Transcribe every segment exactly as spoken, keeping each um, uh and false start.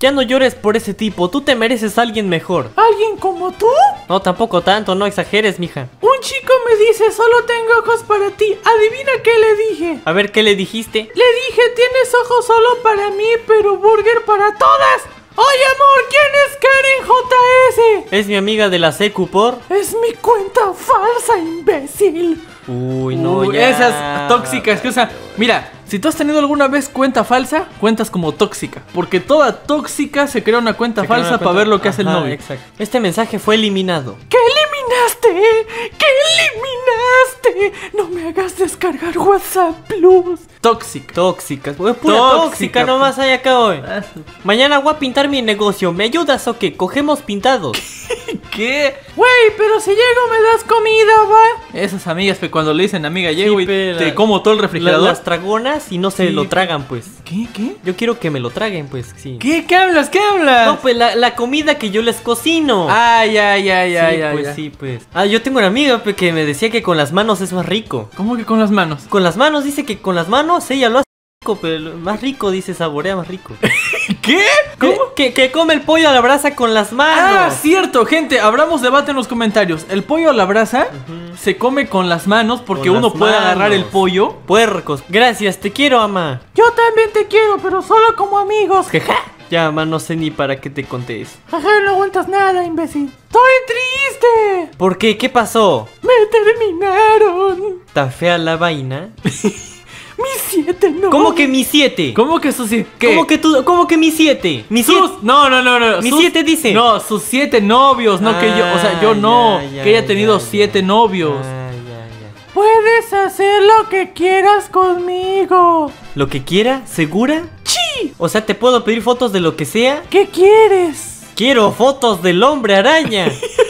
Ya no llores por ese tipo, tú te mereces a alguien mejor. ¿Alguien como tú? No, tampoco tanto, no exageres, mija. Un chico me dice, solo tengo ojos para ti. Adivina qué le dije. A ver, ¿qué le dijiste? Le dije, tienes ojos solo para mí, pero burger para todas. Oye, amor, ¿quién es Karen J S? Es mi amiga de la secu por... Es mi cuenta falsa, imbécil. Uy, no, Uy, ya. esas tóxicas que, o sea, mira, si tú has tenido alguna vez cuenta falsa, cuentas como tóxica. Porque toda tóxica se crea una cuenta Se crea falsa una para cuenta- ver lo que hace el Ajá, novio. Exacto. Este mensaje fue eliminado. ¿Qué eliminaste? ¿Qué eliminaste? No me hagas descargar WhatsApp Plus. Tóxica. Tóxica, güey, pura Tóxica, tóxica, nomás hay acá hoy. Ah, Mañana voy a pintar mi negocio, ¿me ayudas o qué? Cogemos pintados. ¿Qué? Güey, pero si llego me das comida, va. Esas amigas que cuando le dicen amiga llego Sí, y pero te la- como todo el La- refrigerador. las tragonas y no se Sí. lo tragan, pues. ¿Qué? ¿Qué? Yo quiero que me lo traguen, pues, sí. ¿Qué? ¿Qué hablas? ¿Qué hablas? No, pues la, la comida que yo les cocino. Ah, ya, ya, ya, sí, ya. pues ya. sí, pues. Ah, yo tengo una amiga pues, que me decía que con las manos es más rico. ¿Cómo que con las manos? Con las manos dice que con las manos ella lo hace rico, pero lo- más rico dice, saborea más rico. ¿Qué? Que, que, que come el pollo a la brasa con las Ah, manos. cierto, gente, abramos debate en los comentarios. El pollo a la brasa se come con las manos porque Con uno las puede agarrar manos. el pollo. Puercos. Gracias, te quiero, ama. Yo también te quiero, pero solo como amigos. Jeja. Ya, ama, no sé ni para qué te conté eso. Ajá, no aguantas nada, imbécil. Estoy triste. ¿Por qué? ¿Qué pasó? Me terminaron. ¿Está fea la vaina? Mis siete no. ¿Cómo que mi siete? ¿Cómo que sus siete? ¿Qué? ¿Cómo que tú? ¿Cómo que mi siete? Mi siete. Sus... No, no, no, no. Mi sus- siete dice. No, sus siete novios, no que yo. O sea, yo Ah, no. ya, ya, que haya tenido ya, siete ya. novios. Ah, ya, ya. Puedes hacer lo que quieras conmigo. ¿Lo que quiera? ¿Segura? ¡Sí! O sea, ¿te puedo pedir fotos de lo que sea? ¿Qué quieres? Quiero fotos del hombre araña.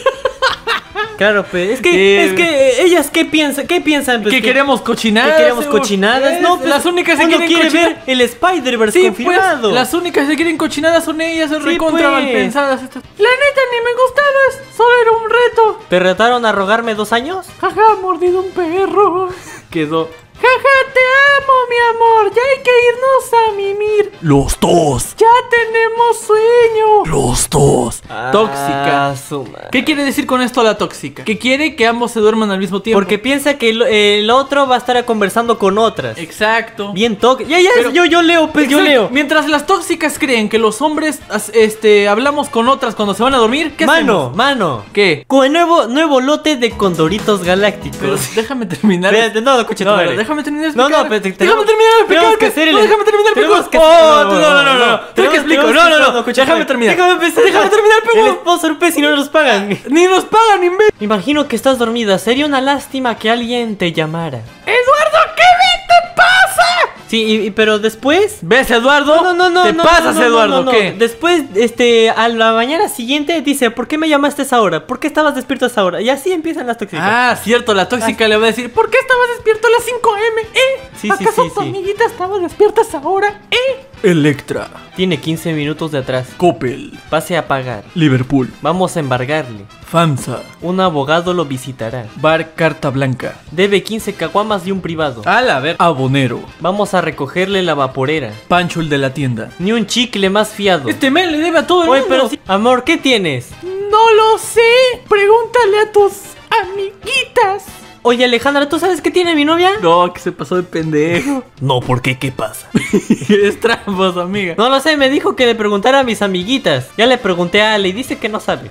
Claro, pues es que, Eh, es que ellas qué piensan, qué piensan, pues, ¿Que queremos cochinadas? que queremos seguro? cochinadas, Es- no, pues, las únicas que uno quieren quiere cochina- ver el Spider-Verse Sí, pues, confirmado. las únicas que quieren cochinadas son ellas, son Sí, recontra pues. mal pensadas estas. La neta ni me gustabas, solo era un reto. ¿Te retaron a rogarme dos años? Jaja, mordido un perro. Quedó. Jaja, te amo, mi amor. Ya hay que irnos a mimir. Los dos. Ya tenemos sueño. Los dos. Tóxica. Ah, su madre. ¿Qué quiere decir con esto la tóxica? Que quiere que ambos se duerman al mismo tiempo. Porque piensa que el, el otro va a estar conversando con otras. Exacto. Bien tóxico. Ya, ya, Pero- yo, yo leo, pues yo Exacto. leo. Mientras las tóxicas creen que los hombres as- este, hablamos con otras cuando se van a dormir, ¿qué Mano, hacemos? mano. ¿Qué? Con el nuevo, nuevo lote de condoritos galácticos. Pero déjame terminar. Espérate, no, escucha tu No, no, madre. déjame terminar de No, explicar. no, pero te- déjame tenemos- terminar de explicar. tenemos que hacer el- No, déjame terminar, tenemos Pecos. que Oh, hacer- no, no, no, no, no. Tengo que explicar. No, no, no. escucha, Déjame terminar. Déjame empezar. Déjame terminar, El Pecos. sponsor, pues, si no nos pagan. Ni nos pagan, imbécil. Imagino que estás dormida. Sería una lástima que alguien te llamara. Eduardo, ¿qué te pasa? Sí, y- y- pero después. ¿Ves, Eduardo? No, no, no, Te no, pasas, no, no, Eduardo, no, no. ¿qué? Después, este, a la mañana siguiente dice, ¿por qué me llamaste a esa hora? ¿Por qué estabas despierto a esa hora? Y así empiezan las tóxicas. Ah, cierto, la tóxica le va a decir, ¿por qué estabas despierto a las cinco eme? ¿Eh? Sí, sí, ¿Acaso sí, tu sí. amiguita estaba despierta a esa hora? ¿Eh? Electra. Tiene quince minutos de atrás. Coppel. Pase a pagar. Liverpool. Vamos a embargarle. FAMSA. Un abogado lo visitará. Bar Carta Blanca. Debe quince caguamas y un privado. A la ver. Abonero. Vamos a recogerle la vaporera. Pancho el de la tienda. Ni un chicle más fiado. Este men le debe a todo el Oye, mundo. pero sí- Amor, ¿qué tienes? No lo sé. Pregúntale a tus amiguitas. Oye, Alejandra, ¿tú sabes qué tiene mi novia? No, que se pasó de pendejo. No, ¿por qué? ¿Qué pasa? Es trampas, amiga. No lo sé, me dijo que le preguntara a mis amiguitas. Ya le pregunté a Ale y dice que no sabe.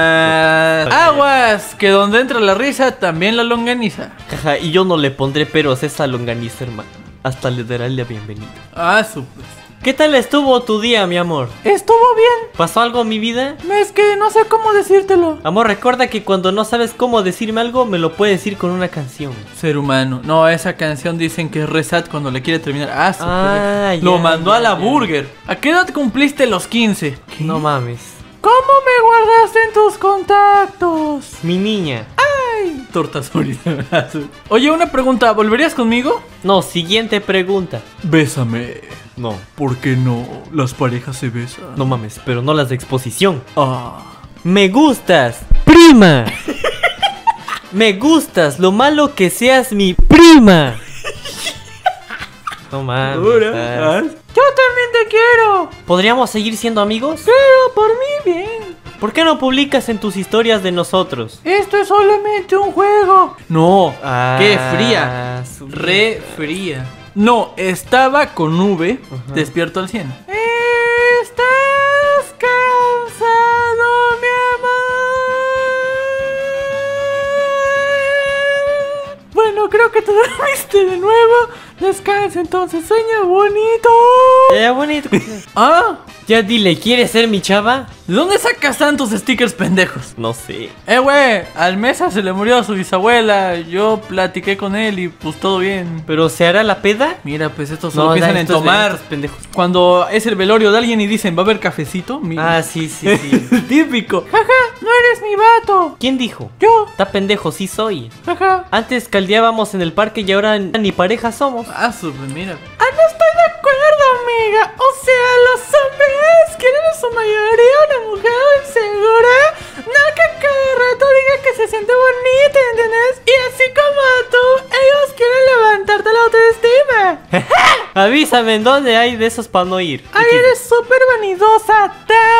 Ah, aguas, que donde entra la risa también la longaniza. Jaja, y yo no le pondré peros a esa longaniza, hermano. Hasta le daré la bienvenida. Ah, su pues. ¿Qué tal estuvo tu día, mi amor? Estuvo bien. ¿Pasó algo en mi vida? Es que no sé cómo decírtelo. Amor, recuerda que cuando no sabes cómo decirme algo, me lo puedes decir con una canción. Ser humano. No, esa canción dicen que es Resat cuando le quiere terminar. Ah, su Ah, pues. Lo ya, mandó ya, a la ya. burger. ¿A qué edad cumpliste los quince? No mames. ¿Cómo me guardaste en tus contactos? Mi niña. Ay, tortas ahorita. Oye, una pregunta, ¿volverías conmigo? No, siguiente pregunta. Bésame. No, ¿Por qué no? Las parejas se besan. no mames, pero no las de exposición. Ah. Me gustas, prima. Me gustas, lo malo que seas mi prima. No mames. Dura. ah. Yo también te quiero. quiero. ¿Podríamos seguir siendo amigos? Claro, por mí bien. ¿Por qué no publicas en tus historias de nosotros? Esto es solamente un juego. No, Ah, qué fría. su- Re fría. No, estaba con V, Ajá. despierto al cien. ¿Estás cansado, mi amor? Bueno, creo que te dormiste de nuevo. Descansa entonces, sueña bonito. Eh, bonito. Ah, Ya dile, ¿quieres ser mi chava? ¿de dónde sacas tantos stickers pendejos? No sé. Eh, güey, al Mesa se le murió a su bisabuela. Yo platiqué con él y pues todo bien. ¿Pero se hará la peda? Mira, pues estos solo No, piensan da, en estos- tomar. estos pendejos. Cuando es el velorio de alguien y dicen, ¿va a haber cafecito? Mi- Ah, sí, sí, sí. Típico. Jaja, no eres mi vato. ¿Quién dijo? Yo. Está pendejo, sí soy. Jaja. Antes caldeábamos en el parque y ahora ni pareja somos. Ah, su, mira. Ah, no estoy de acuerdo, amiga. O sea, los hombres quieren en su mayoría una mujer insegura. No que cada rato diga que se siente bonita, ¿entendés? Y así como tú, ellos quieren levantarte la autoestima. Avísame en dónde hay de esos para no ir. Ay, eres súper vanidosa,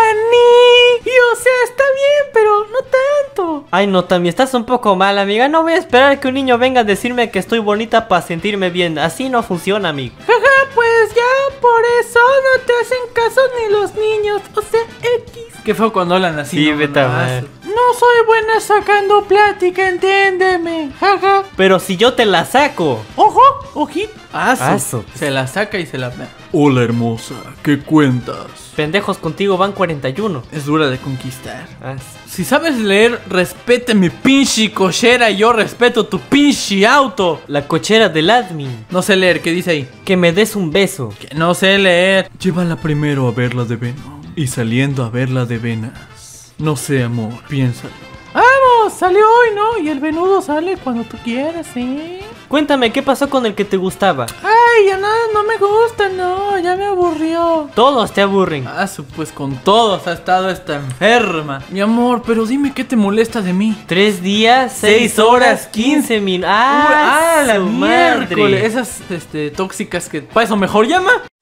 Dani. Y o sea, está bien, pero no tanto. Ay, no, también estás un poco mal, amiga. No voy a esperar que un niño venga a decirme que estoy bonita para sentirme bien. Así no funciona, amigo. Jaja, pues ya por eso no te hacen caso ni los niños. O sea, X. Qué feo cuando hablan así. Sí, no, vete a no, ver. no soy buena sacando plática, entiéndeme. Jaja. Pero si yo te la saco. Ojo, ojito. Aso. Aso. Se la saca y se la... Hola hermosa, ¿qué cuentas? Pendejos contigo van cuarenta y uno. Es dura de conquistar. Ah, Si sabes leer, respete mi pinche cochera y yo respeto tu pinche auto. la cochera del admin. No sé leer, ¿qué dice ahí? Que me des un beso. Que no sé leer. Llévala primero a verla de Venom y saliendo a verla de Venas. No sé, amor, piénsalo. Vamos, salió hoy, ¿no? Y el venudo sale cuando tú quieras, ¿sí? Cuéntame, ¿qué pasó con el que te gustaba? Ay, ya nada, no me gusta, no, ya me aburrió. Todos te aburren. Ah, su, pues con todos ha estado esta enferma. Mi amor, pero dime qué te molesta de mí. Tres días, seis, Seis horas, horas, quince minutos. ah, ¡Ah, la su miércoles. madre! Esas este, tóxicas que para eso mejor llama.